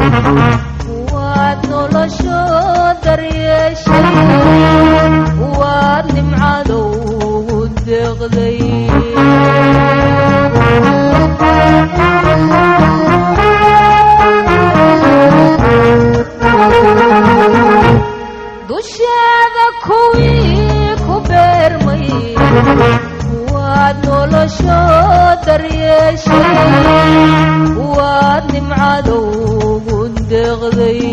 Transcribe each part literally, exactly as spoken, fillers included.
waad nolosho daryeeshay waad nimcadow deeqday dusheeda kuwii ku beermay waad nolosho daryeeshay waad nimcadow deeqday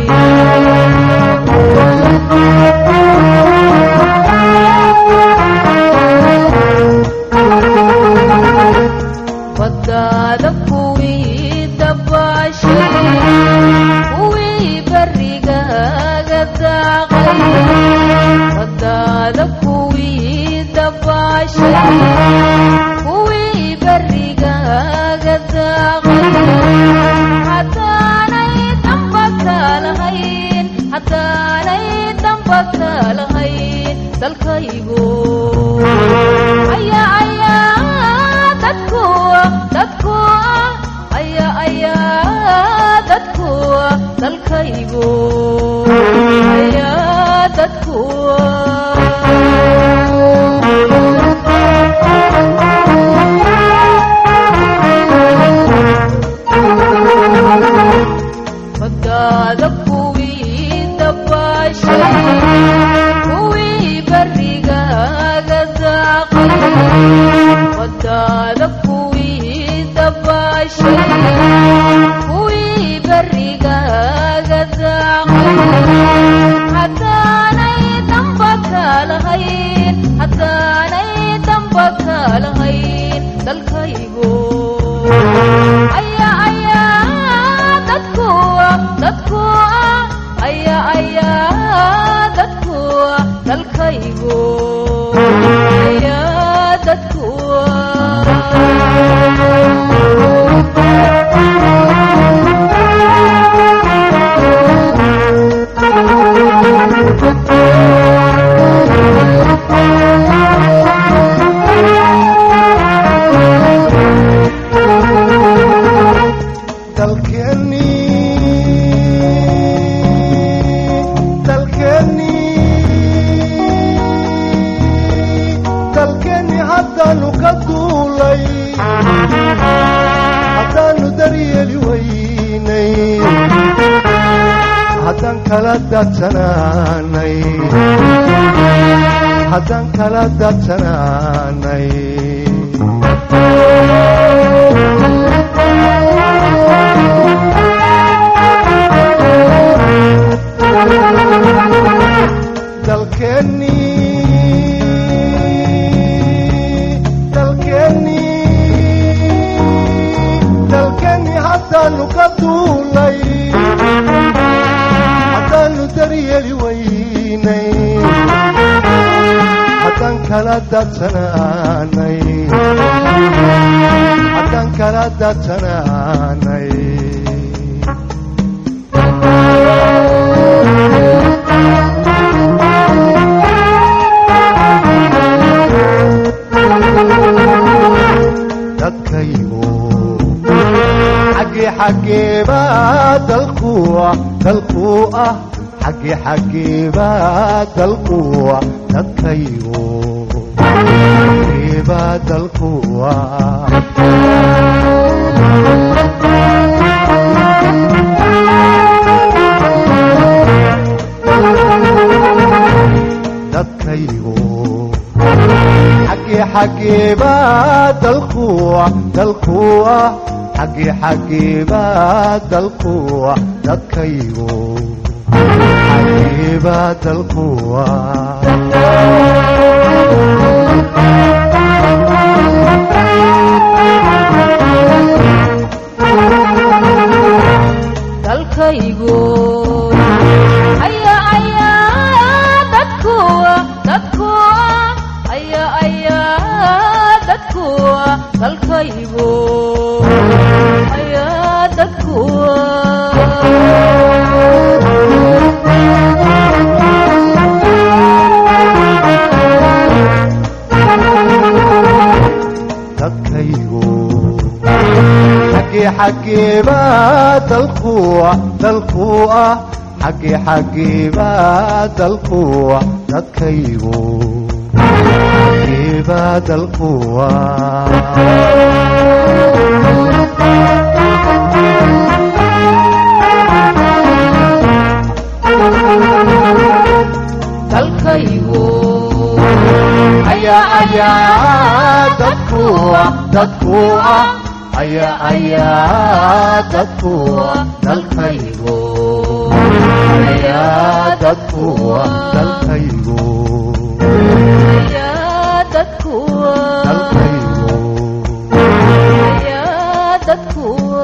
baddaada kuwii dabaashay kuwii barrigaaga daaqay baddaada kuwii dabaashay kuwii barrigaaga daaqay haddaanay damba ka lahayn haddaanay damba ka lahayn dalkaygo ayaa ayaa dadku dadku ayaa ayaa dadku dalkaygo ayaa dadku baddaada kuwii dabaashay kuwii barrigaaga daaqay baddaada kuwii dabaashay kuwii barrigaaga daaqay haddaanay damba ka lahayn haddaanay damba ka lahayn dalkaygo ayaa ayaa dadku dadku ayaa ayaa dadku dalkaygo ayaa dadku haddaan kala dadsanaanay haddaan kala dadsanaanay dalkeennii dalkeennii dalkeennii haddaanu ka duulay daryeli waynay haddaan kala dadsanaanay haddaan kala dadsanaanay dadkaygu xaggee xaggeebaa dalku ah dalku ah xaggee xaggeebaa dalku ah dadkaygu xaggeebaa dalku ah dadkaygu xaggee xaggeebaa dalku ah dalku ah xaggee xaggeebaa dalku ah dadkaygu xaggeebaa dalku ah dalkaygu ayaa ayaa dadku dadku ayaa ayaa dadku dalkaygu ayaa dadku dadkaygu xaggee xaggeebaa dalkuwa dalkuwa xaqi xaqiiba dalkuwa dadkaygu xaqiiba dalkuwa dalkaygu aya aya dadkuwa dadkuwa aya aya dadkuwa dalkaygu aya dadkuwa dalkaygu aya dadkuwa dalkaygu aya dadkuwa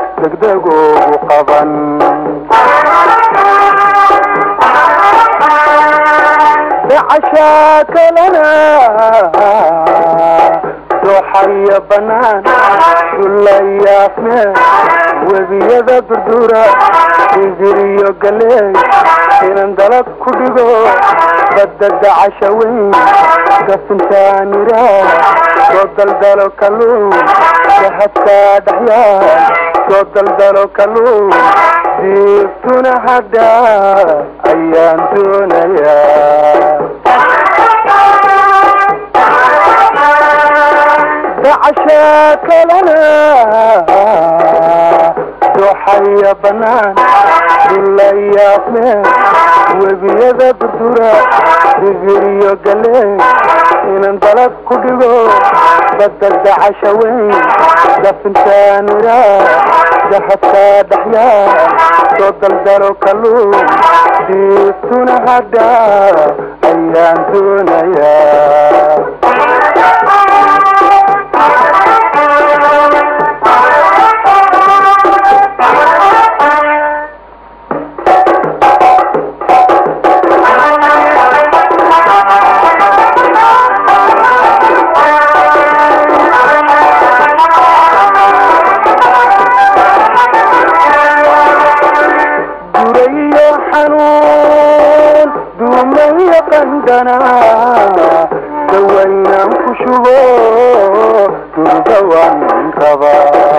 degdeg ugu qaban دعشاك لنا دوحي بنان كل يافنا وبيضا بردورة يجريو قلي إنندلق كدقو بدد عشوين قسم تانيرا صوت الدلو كلو شهدتا دحيان صوت الدلو كلو جيبتنا حدا أيام دنيا دعشاك لنا دوحي بنان كل يافنا وبيضا بردورة يجريو قلي إنندلق كدقو بدد عشوين قسم تانيرا شهدتا دحيان صوت الدلو كلو جيبتنا حدا أيام دنيا دوينا كشبو تردوان ربا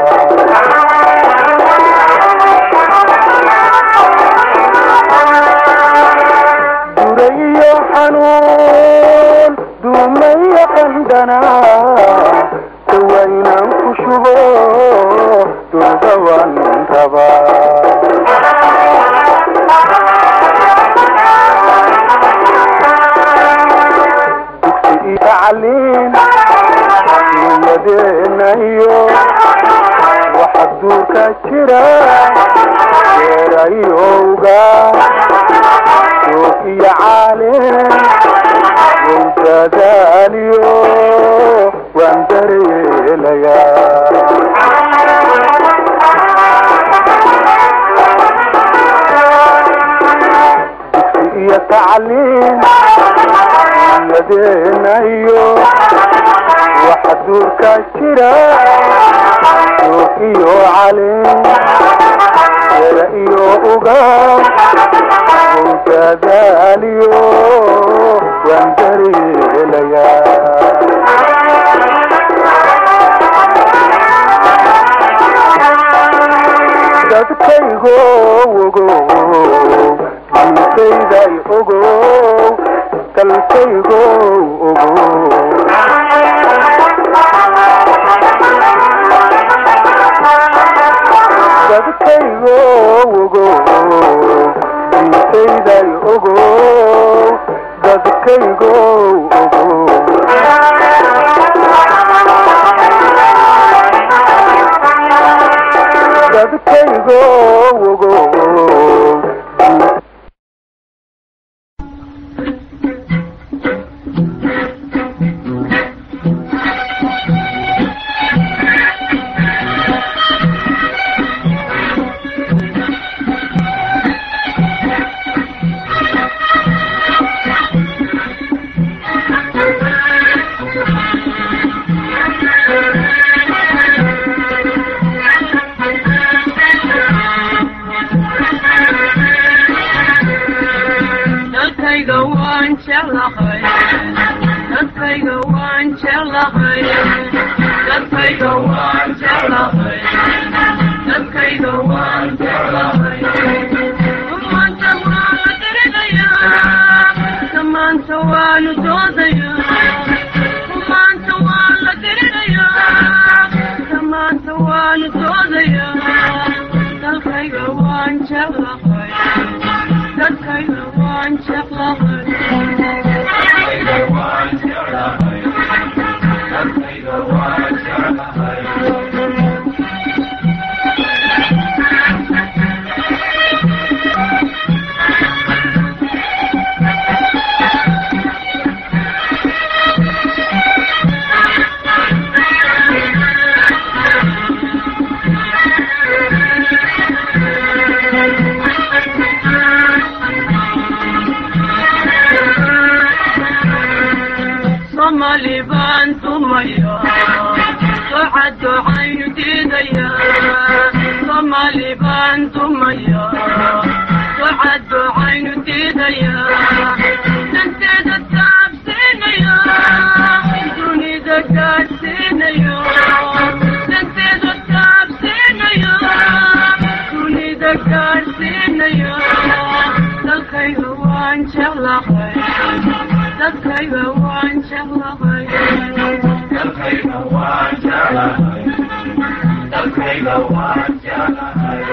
دريو حنون دومي قندنا دوينا كشبو تردوان ربا تعلين يدينا ايو وحدوك الشرا غير ايوغا شوفي عالين وزاداليو واندري ليا تعلين يدينا ايو وحدورك الشرا شوفيو عليه يا ايو اوغام وكذاليو واندري ليا dadkaygo ogo diintayday ogo dalkaygo ogo dadkaygo ogo diintayday ogo dadkaygo ogo dadkaygo ogo Somali bantu maya, su'ad ayn didaya. Somali bantu maya, su'ad ayn didaya. Nanted tabsinaya, dunida katsinaya. Nanted tabsinaya, dunida katsinaya. Dalkayga waan jeclahay. Dalkayga waan jeclahay. Dalkayga waan jeclahay. Dalkayga waan jeclahay.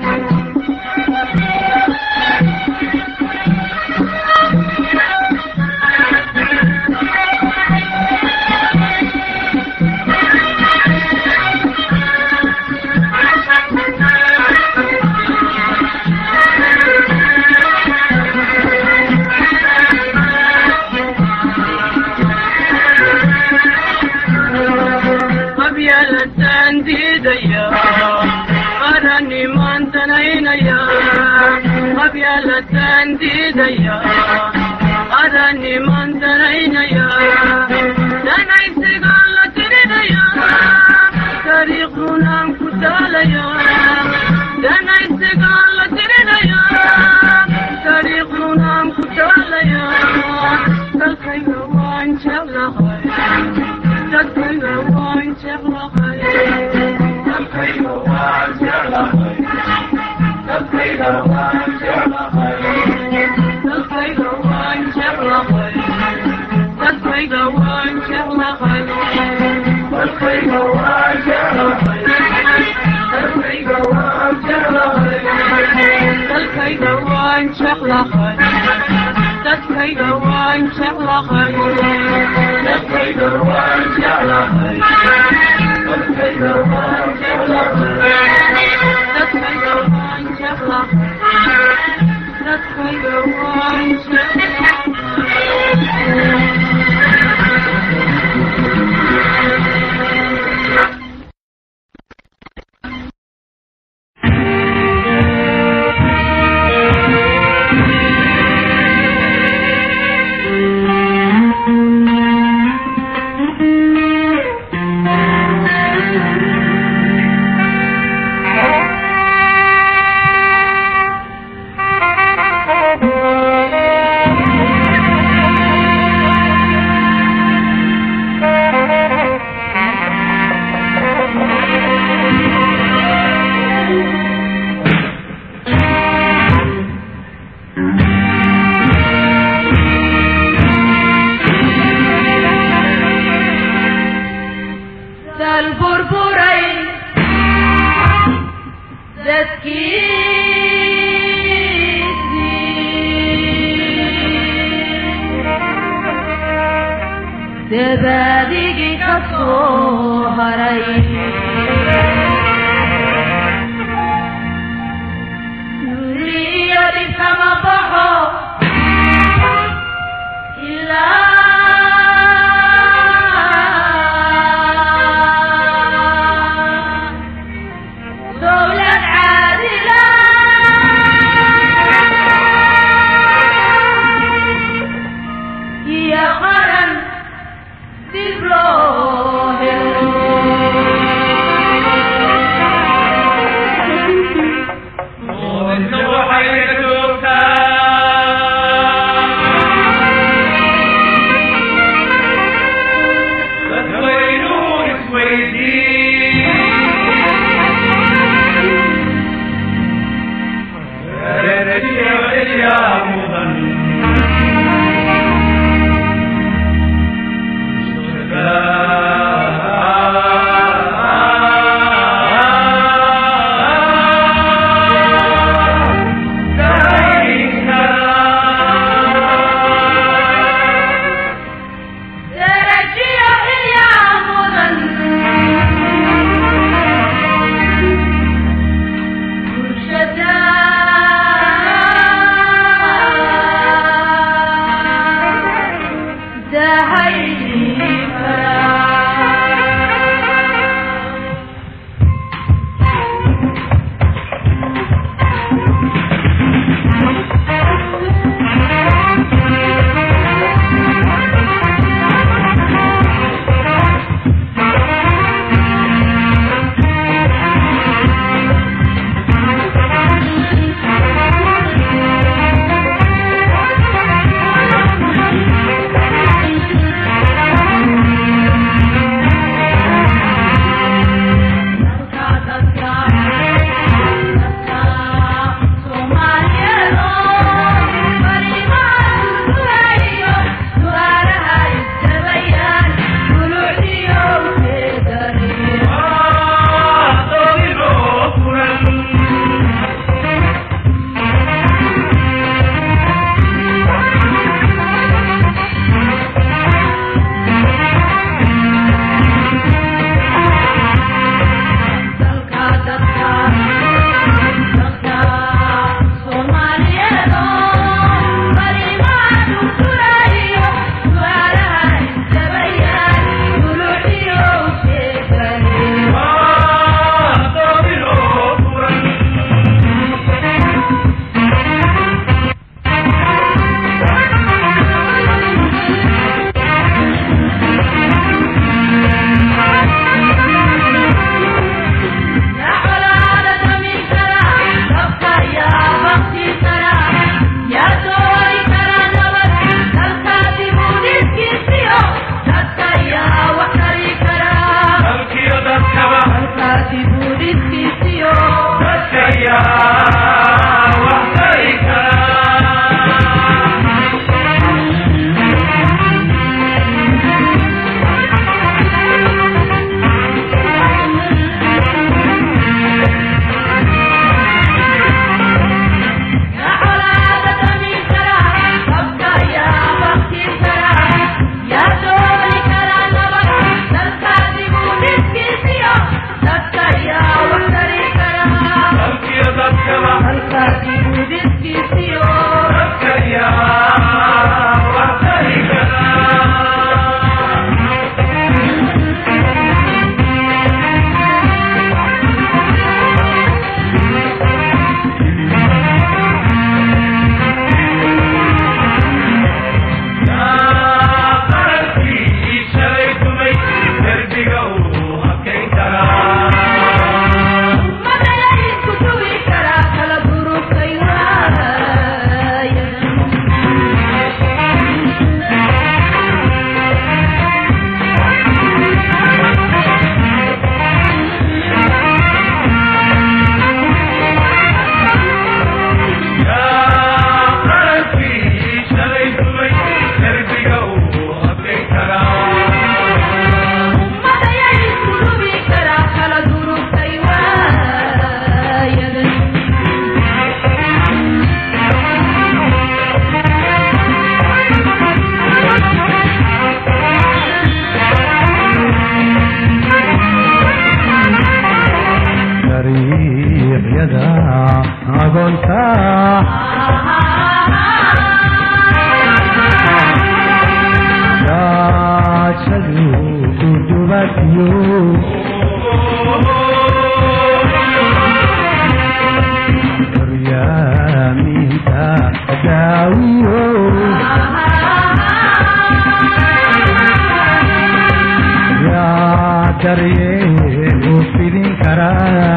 Didaya, Arani Mantanaya, Abiala Tandidaya, Arani Mantanaya, Danai Sigala Tidaya, Tariqunam Kutalaya, Danai Sigala Tidaya, Tariqunam Kutalaya, Dalkayga waan jeclahay. Dalkayga waan jeclahay. Dalkayga waan jeclahay. Dalkayga waan jeclahay. Dalkayga waan jeclahay. Dalkayga waan jeclahay. Dalkayga waan jeclahay. Dalkayga waan jeclahay. Dalkayga waan jeclahay. Dalkayga waan jeclahay. Dalkayga waan jeclahay. Dalkayga waan jeclahay. Dalkayga waan jeclahay. Dalkayga waan Dabadigi kasoo haray Nuriyadi kama baxo ilaa dawlad caadila iyo qaran dib loo helo daryeel u fidin karaa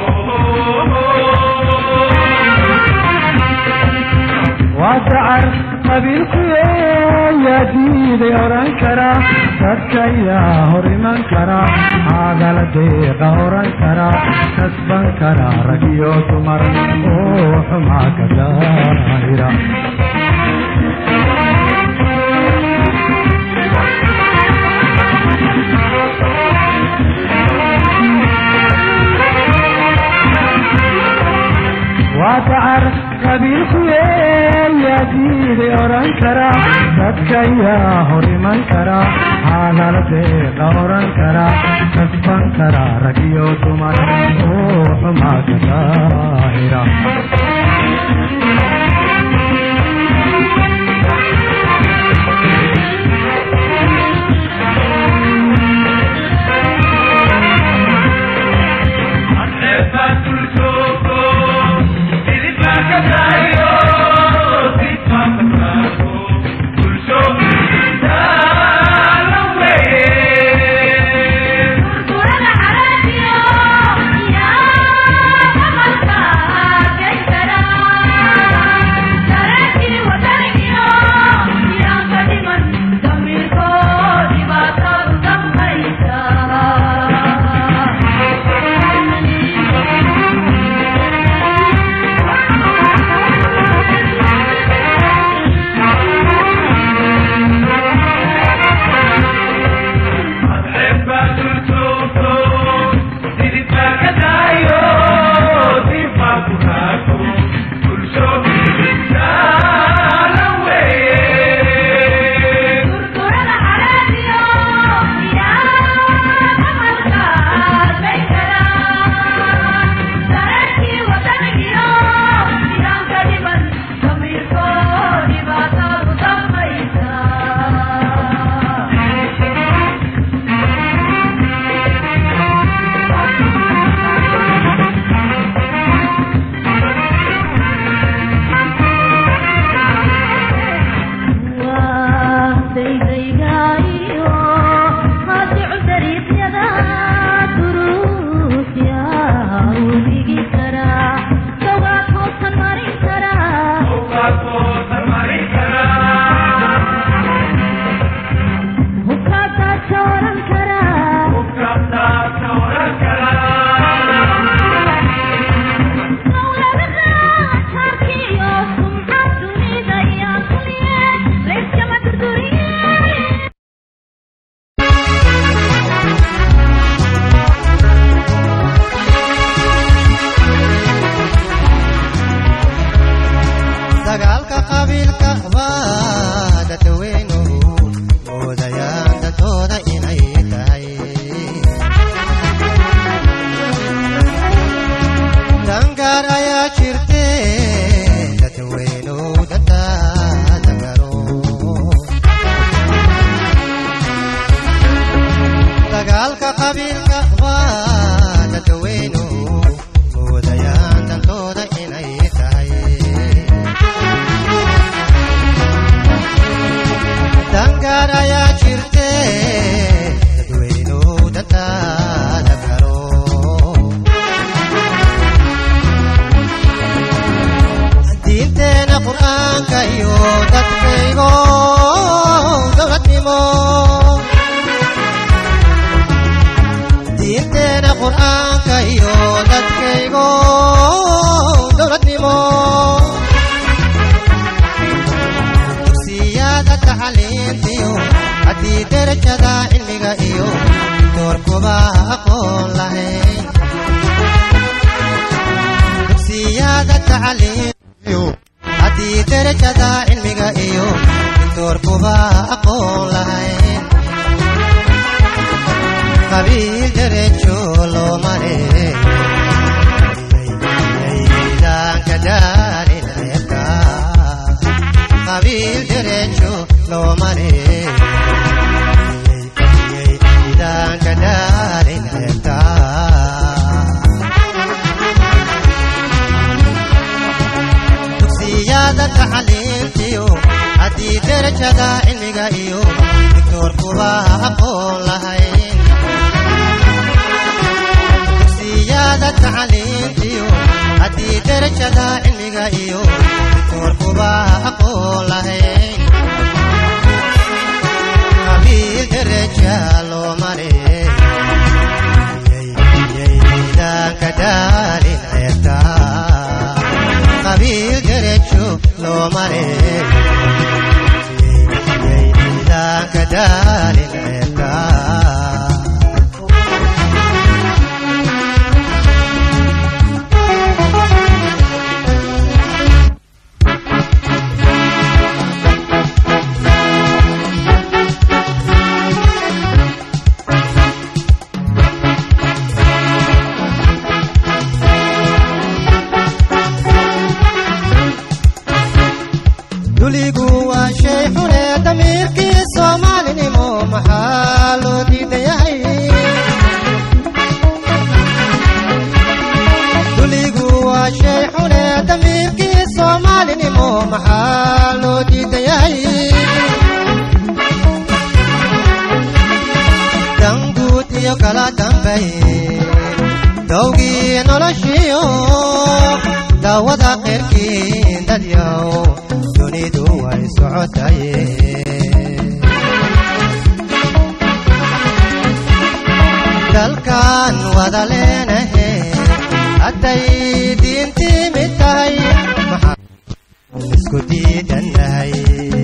waa dacar qabiilku yaa diiday oran karaa dadka yaa hor iman karaa caadala deeqa oran karaa kasban karaa rag iyo dumar oo xumaa ka daahira واتعر قبيلك يا ديدي أوران كرا صدق يا هوري من كرا هذا لديق أوران كرا كسبان كرا رقيو تمر روح ما كتاهرا درجة علمك إيو دكتور كوبا أقول لهين tacliintiyo haddii darajada cilmiga iyo doorkuba aqoon lahayn qabiil daraja loo maray yaydanka daalin ceebta qabiil darajo loo maray yaydanka daalin ceebta duligu waa shay xune damiirkii soomaalinimo maxaa loo diidayahay duligu waa shay xune damiirkii soomaalinimo maxaa loo diidayahay danguud iyo kala dambay dawgii noloshiyo daawada qeyrkii dadyaw dunidu way socotaye dalkan wada leenahe hadday diintii mid tahay maxaa isku diidannahay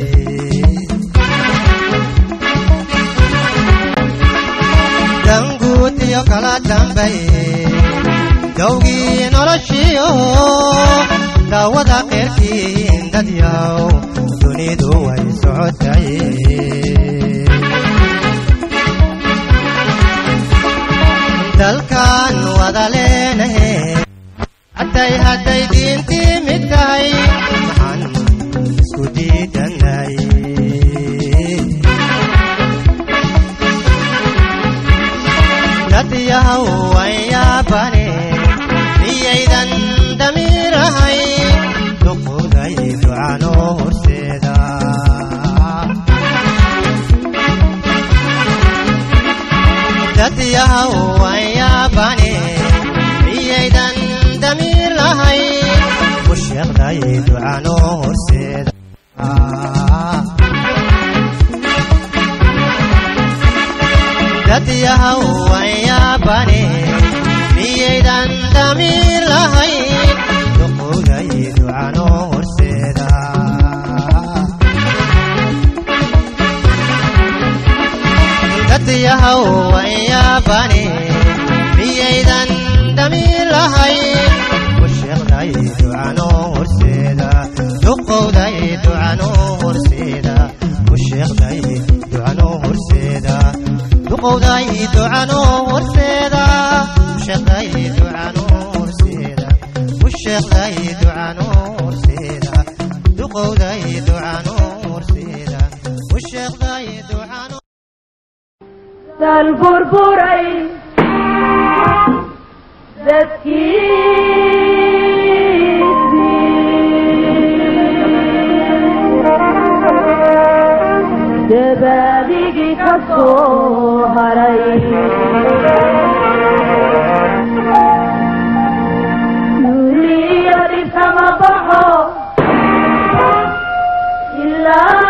danguud iyo kala dambay dawgii noloshiyo daawada qeyrkii dadyaw dunidu way socotaye dalkan wada leenahe hadday hadday diintii mid tahay maxaan isku diidannahay dadyahaw waan yaabane miyaydan damiirahay duquday ducano horseeda dadyahaw waan yaabane miyaydan damiir lahay u sheeqday ducano horseeda dadyahaw waan yaabane miyaydan damiir lahay duquday ducano horseeda dadyahaw waan yaabane miyaydan damiir lahay u sheeqday ducano horseeda duqowday ducano horseeda u sheeqday ducano horseeda duqowday ducano horseeda u sheeqday ducano horseeda u sheeqday ducano horseeda duqowday ducano horseeda u sheeqday ducano dalburburay dadkiisii dabaadigii ka soo haray nuuriyadi kama baxo ilaa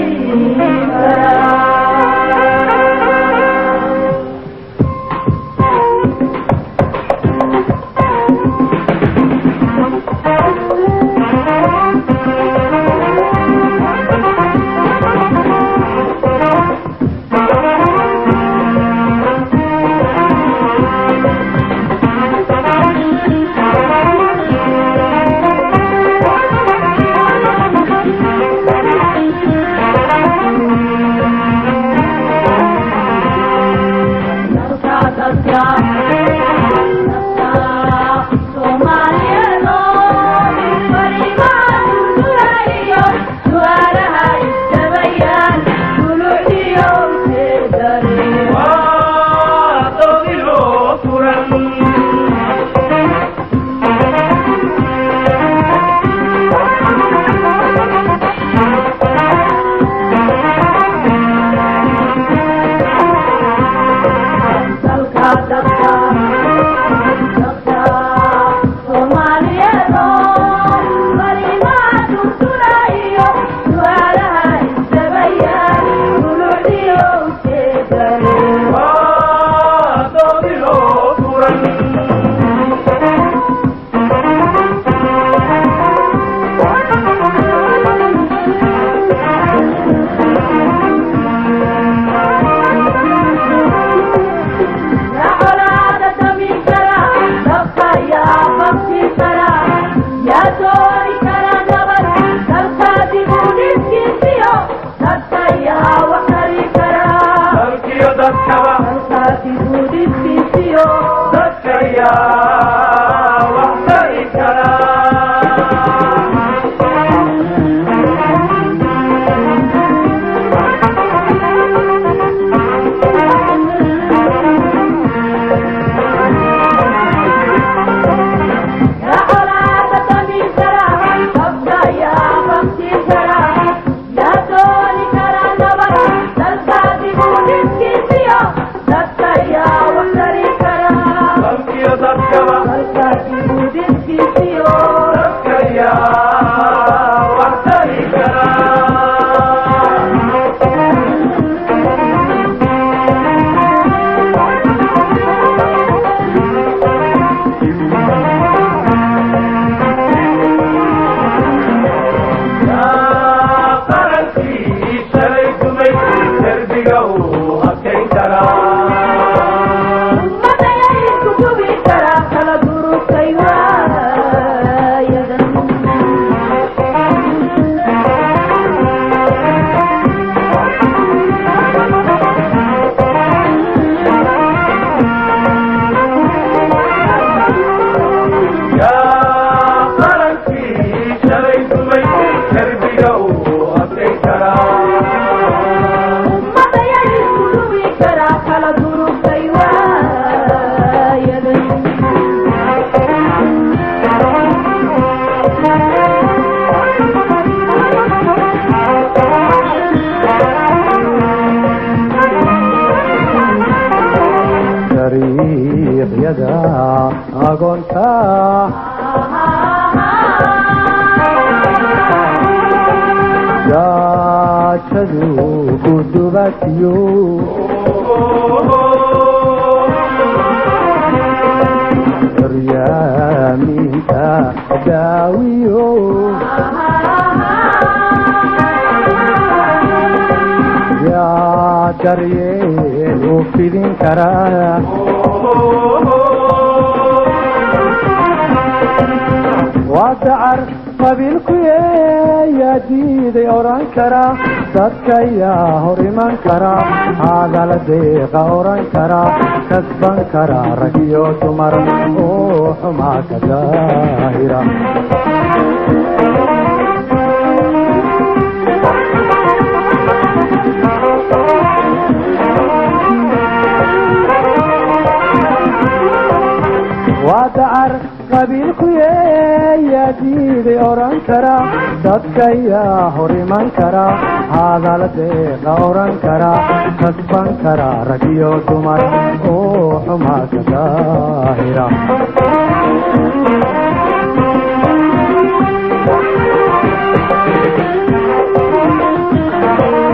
Thank you.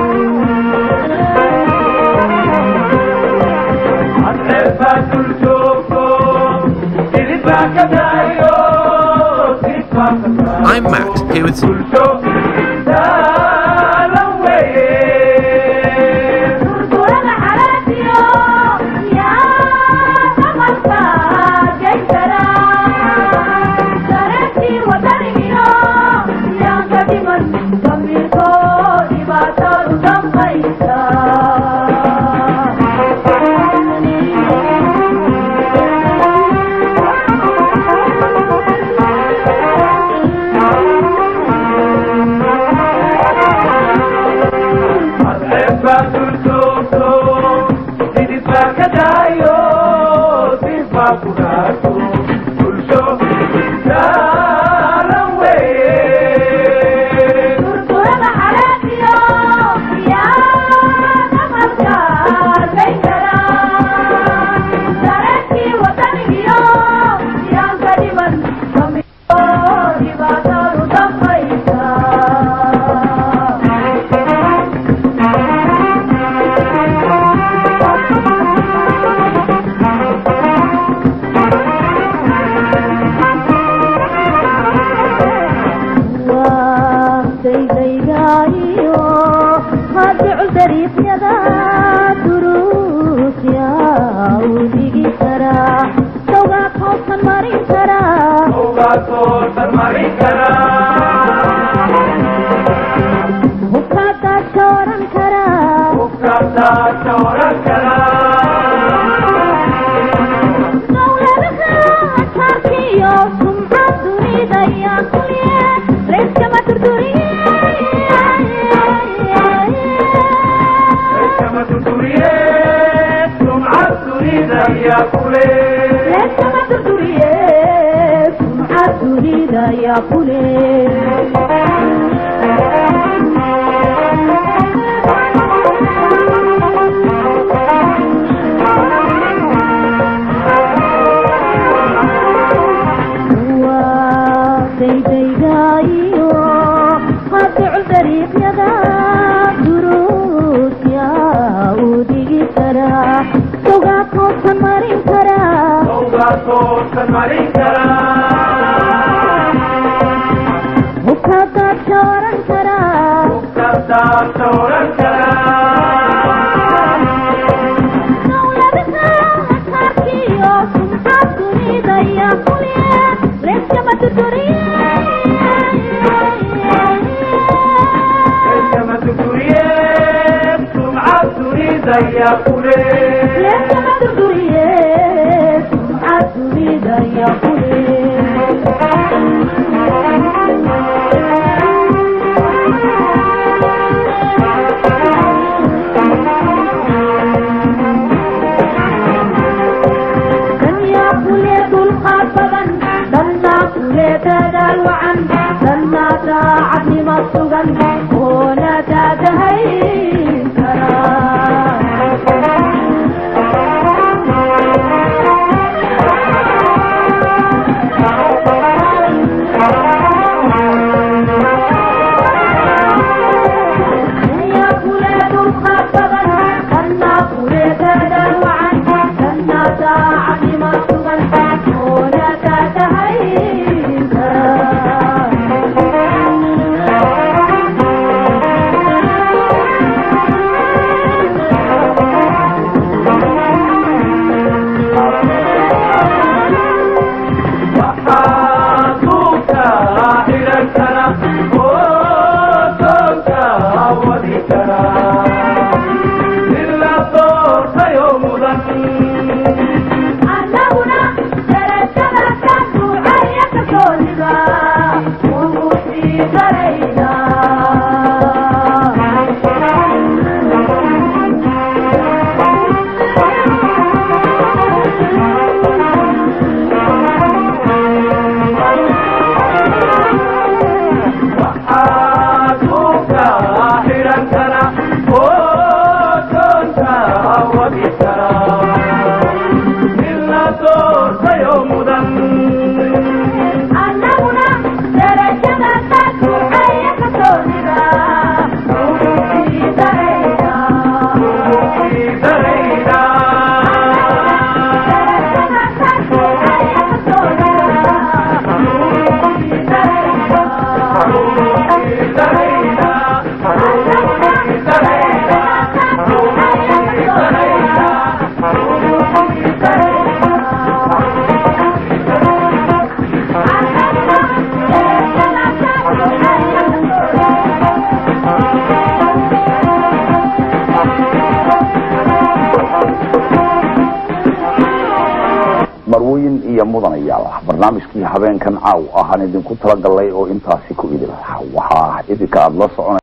Okay, with Thank you. marwooyin iyo mudanayaal barnaamijkii habeenkan caaw ahaan idinku talagalay oo intaasi ku idin lahaa waxaa idinka aad la soconay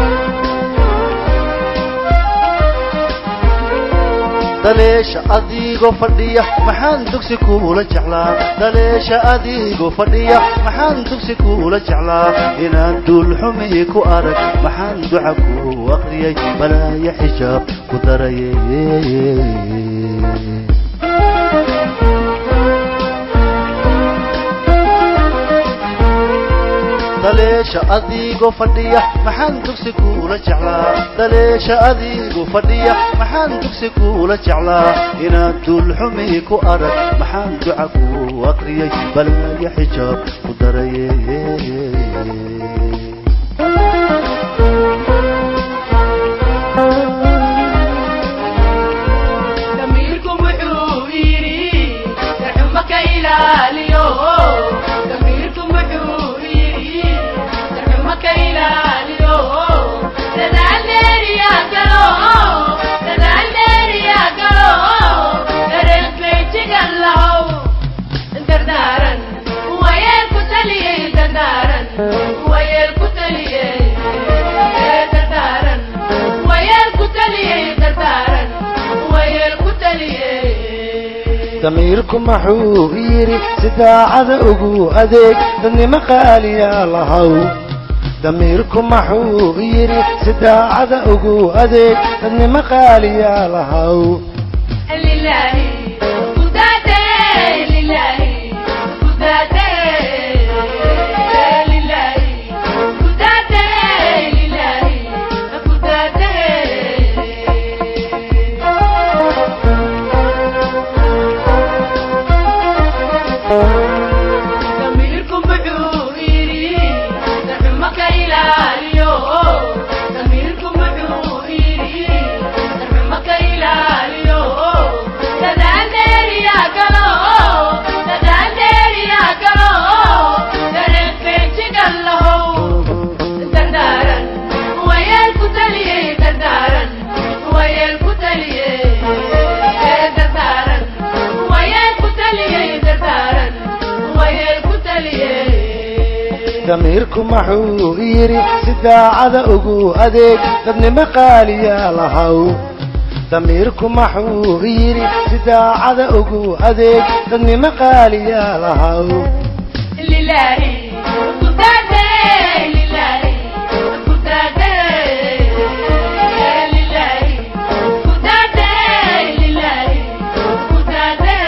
دليش أدي adigoo fadhiya maxaan dugsi kuula jeclaa daleesha adigoo fadhiya maxaan dugsi kuula jeclaa inaan duul xumi ku arag maxaan duca ku aqriyay balaaya xijaab ku darayay daleesha adigoo fadhiya maxaan dugsi kuula jeclaa daleesha adigoo fadhiya maxaan dugsi kuula jeclaa inaan duul xumi ku arag maxaan duca ku aqriyay balaaya xijaab ku darayay damiirku maxuu yiri sidaacada ugu adeeg dadnimo qaaliya lahaw damiirku maxuu yiri sidaacada ugu adeeg dadnimo qaaliya lahaw lillahi kudade lillahi kudade lillahi kudade lillahi kudade damiirku maxuu yiri darxumaka ilaaliyo damiirku maxuu yiri darxumaka ilaaliyo dadaan dheeriya galo dadaan dheeriya galo dareen feejigan lahow dardaaran wayeel ku taliyey dardaaran wayeel ku taliyey dardaaran wayeel ku taliyey dardaaran wayeel ku taliyey damiirku maxuu yiri sidaacada ugu adeeg dadnimo qaaliya lahaw damiirku maxuu yiri sidaacada ugu adeeg dadnimo qaaliya lahaw lillahi kudade lillahi kudade lillahi kudade lillahi kudade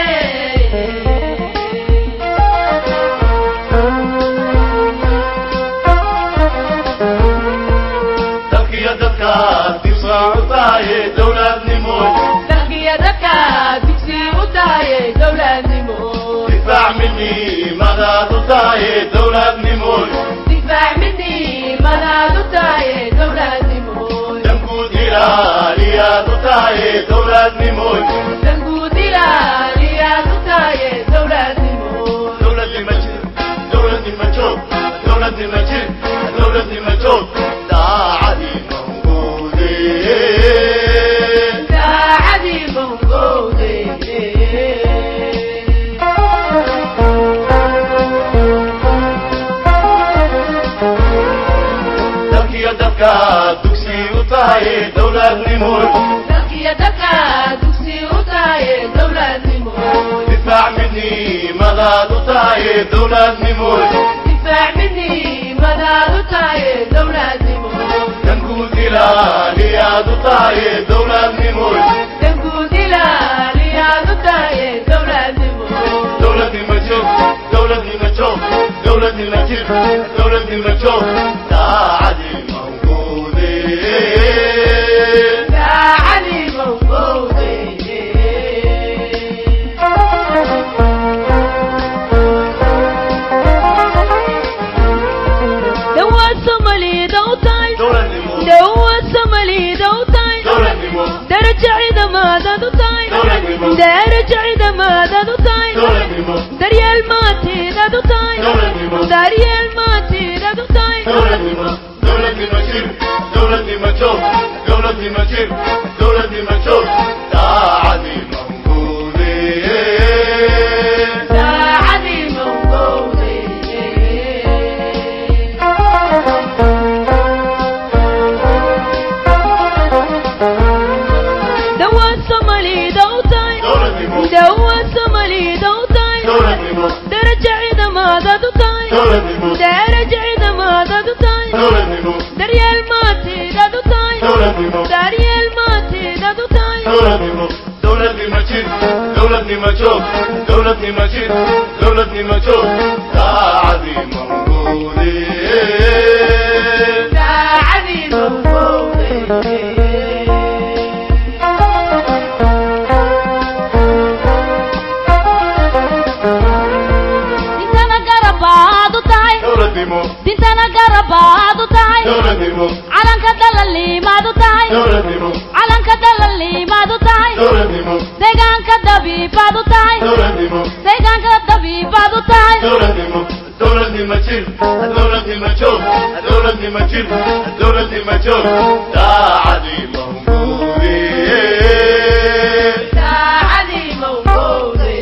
dalkiya dadka difaacaye dawladnimo dalkiya dadka dugsi u tahay dawladnimo difaac minni madaad u tahay dawladnimo difaac minni madaad u tahay dawladnimo danguud ilaaliyaad u tahay dawladnimo danguud ilaaliyaad u tahay dawladnimo dawladnimo jir dawladnimo joog dawladnimo jir dawladnimo joog daacadii mawduude daacadii mawduude dalkiya dadka dugsi u tahay dawladnimo dalkiya dadka dugsi u tahay dawladnimo difaac minni madaad u tahay dawladnimo difaac minni madaad u tahay dawladnimo danguud ilaaliyaad u tahay dawladnimo danguud ilaaliyaad u tahay dawladnimo dawladnimo joog dawladnimo joog dawladnimo jir dawladnimo joog daacadii mawduude daacadii mawduude dawaad somalida u tahay dawladnimo dawaad somalida u tahay dawladnimo daraja ciidamadaad u tahay dawladnimo daraja ciidamadaad u tahay dawladnimo daryeel maatidaad u tahay dawladnimo daryeel maatidaad u tahay dawladnimo دولتني ما تشوف دولتني ما جيت دولتني ما تشوف ساعدي موجودي ساعدي موجودي dintana garabaadu tahay calanka dalaliimaadu tahay calanka dalaliimaadu tahay deegaanka dabiibaadu tahay deegaanka dabiibaadu tahay دولتني ما تشيل دولتني ما تشوف دولتني ما تشيل دولتني ما تشوف ساعدي موجودي ساعدي موجودي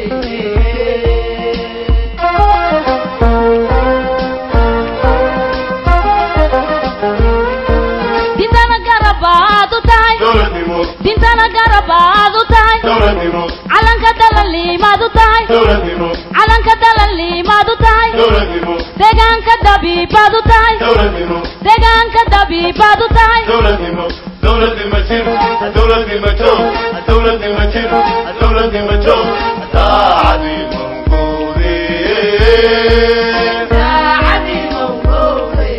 dintana garabaadu tahay calanka dalaliimaadu tahay calanka dalaliimaadu tahay deegaanka dabiibaadu tahay deegaanka dabiibaadu tahay دولتني ما تشيل دولتني ما تشوف دولتني ما تشيل دولتني ما تشوف ساعدي موجودي ساعدي موجودي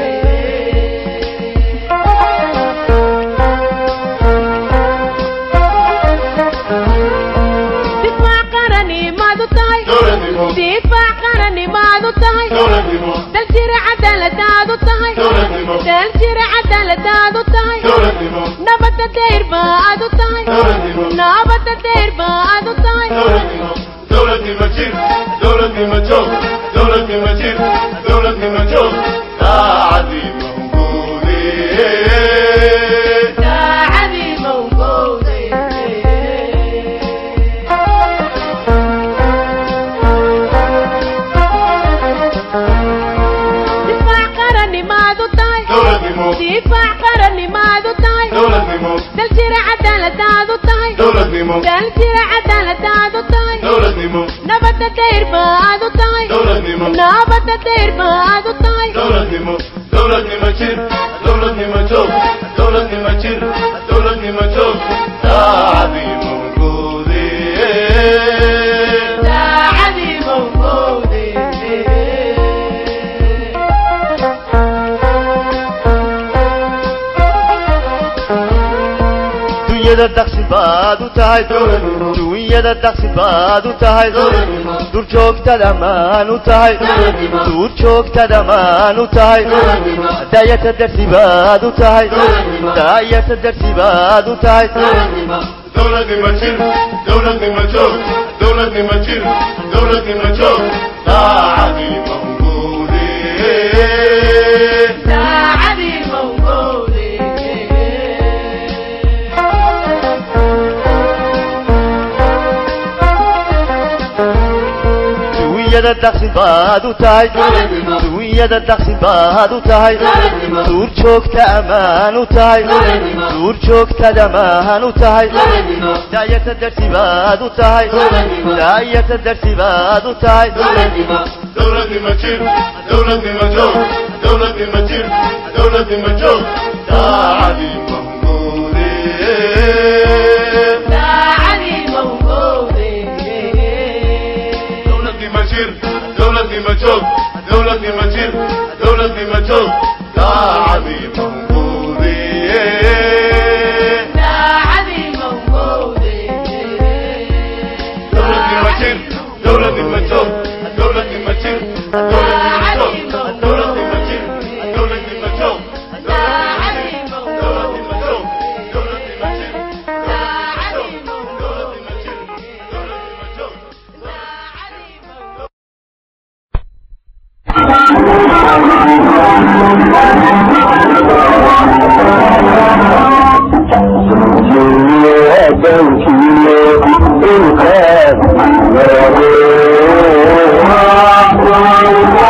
دفاع قرني ماذا تهي دلجر عدالة دادو تهي دلجر عدالة دادو تهي نبت دير بادو تهي نبت دير بادو تهي دولتني ما تشيل دولتني ما تشوف دولتني ما تشيل دولتني ما تشوف ساعدي موجودي ساعدي موجودي دفاع قرني ماذا تهي دلجر عدالة دادو تهي دلجر عدالة دادو تهي نبت دير بادو تهي نبت دير بادو تهي دولتني ما تشيل دولتني ما تشوف دولتني ما تشيل دولتني ما تشوف ساعدي موجودي ساعدي موجودي dunyada daqsi baad u tahay dunyada daqsi baad u tahay dur joogtada maan u tahay dur joogtada maan u tahay daayata darsi baad u tahay daayata darsi baad u tahay دولتني ما تشيل دولتني ما تشوف دولتني ما تشيل دولتني ما تشوف ساعدي موجودي ساعدي موجودي dunyada daqsi baad u tahay dunyada daqsi baad u tahay duur joogta amaan u tahay duur joogtada amaan u tahay daayata darsi baad u tahay daayata darsi baad u tahay دولتني ما تشيل دولتني ما تشوف دولتني ما تشيل دولتني ما تشوف ساعدي موجودي ساعدي موجودي دولتني ما تشيل دولتني ما تشوف دولتني ما تشيل دولتني ما تشوف ساعدي موجودي ساعدي موجودي دولتني ما تشيل دولتني ما تشوف دولتني ما تشيل دولتني ما تشوف دولتني ما تشيل دولتني ما تشوف ساعدي دولتني ما تشوف دولتني ما تشيل ساعدي دولتني ما تشيل دولتني ما تشوف ساعدي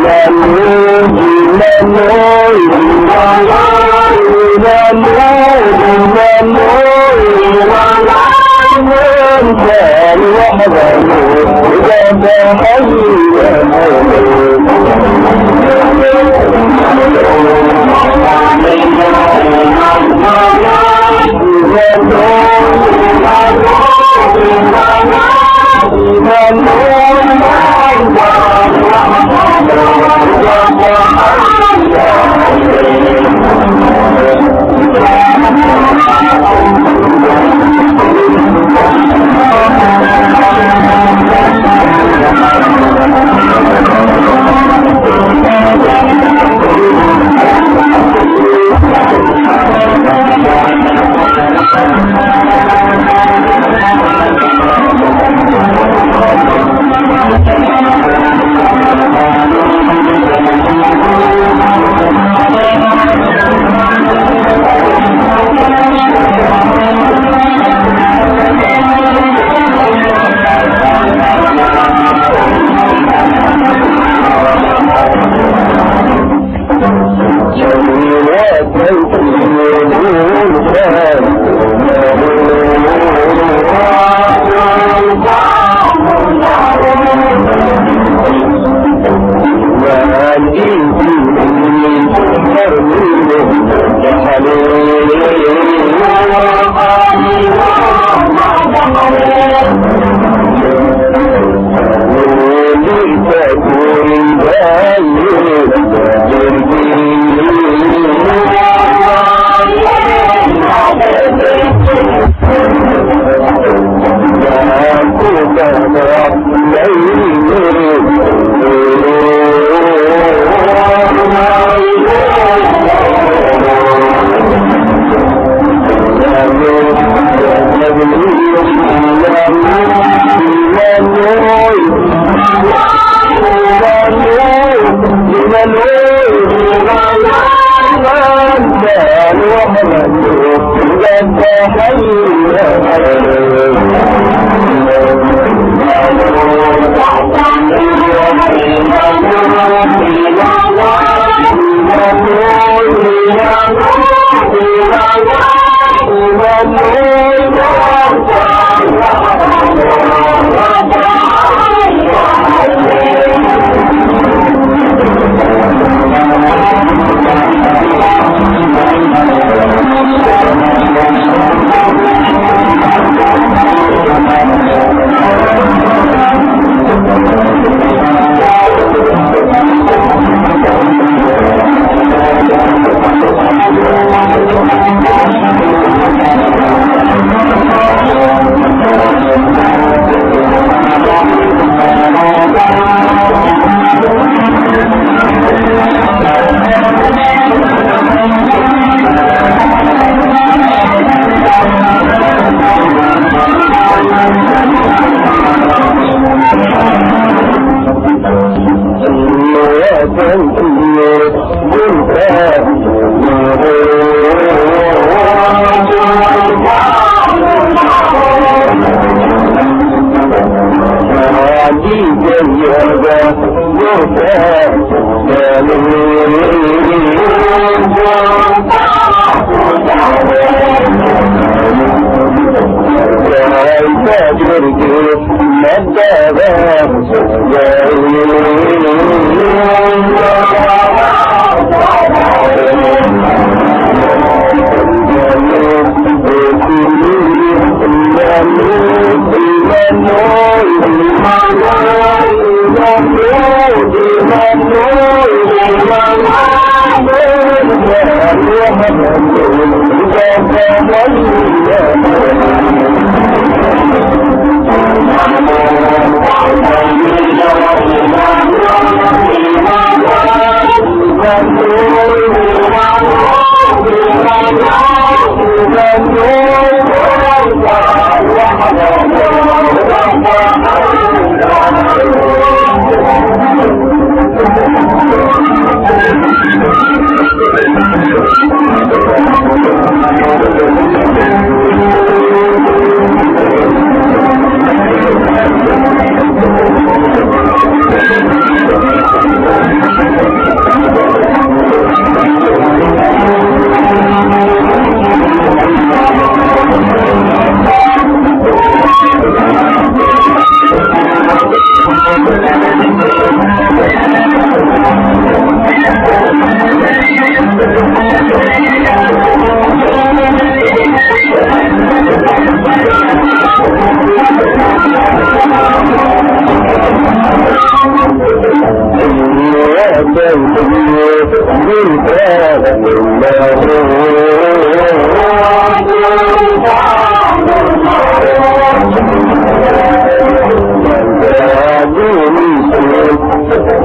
Thank you.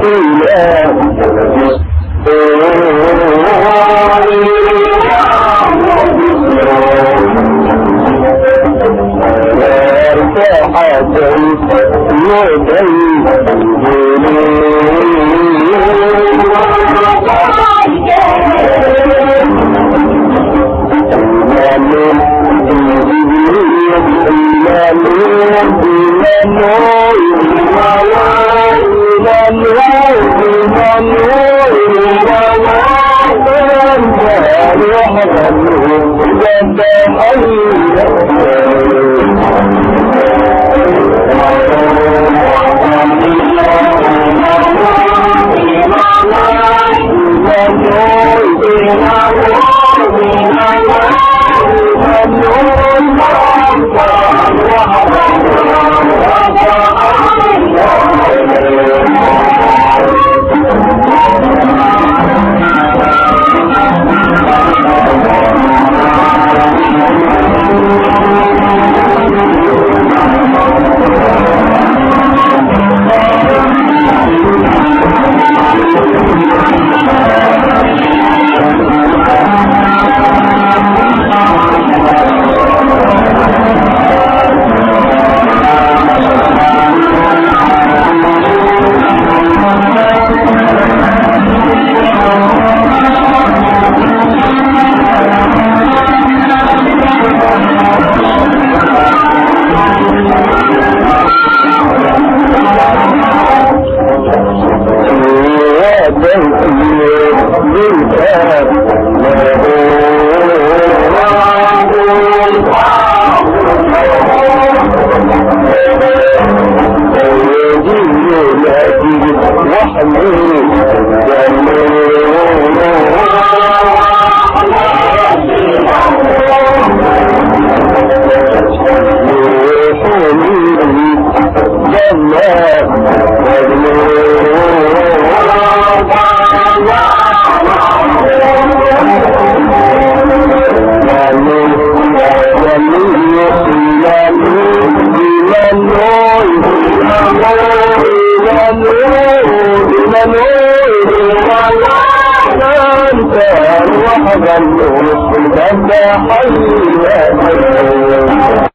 وحدا